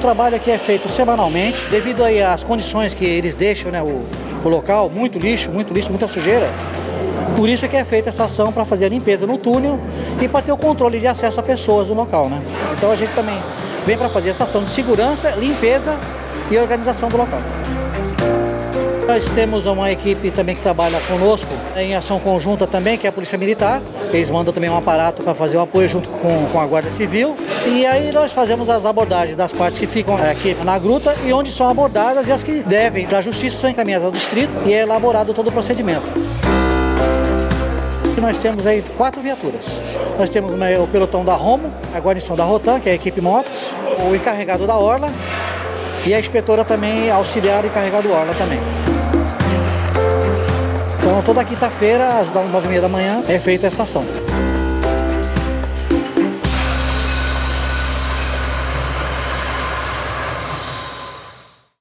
trabalho aqui é feito semanalmente, devido aí às condições que eles deixam, né, o local, muito lixo, muita sujeira. Por isso é que é feita essa ação para fazer a limpeza no túnel e para ter o controle de acesso a pessoas do local, né? Então a gente também vem para fazer essa ação de segurança, limpeza e organização do local. Nós temos uma equipe também que trabalha conosco em ação conjunta também, que é a Polícia Militar. Eles mandam também um aparato para fazer o apoio junto com a Guarda Civil. E aí nós fazemos as abordagens das partes que ficam aqui na gruta e onde são abordadas, e as que devem para a Justiça são encaminhadas ao distrito e é elaborado todo o procedimento. Nós temos aí 4 viaturas. Nós temos o pelotão da Romo, a guarnição da Rotan, que é a equipe motos, o encarregado da Orla e a inspetora também auxiliar encarregado da Orla também. Então toda quinta-feira, às 9h30 da manhã, é feita essa ação.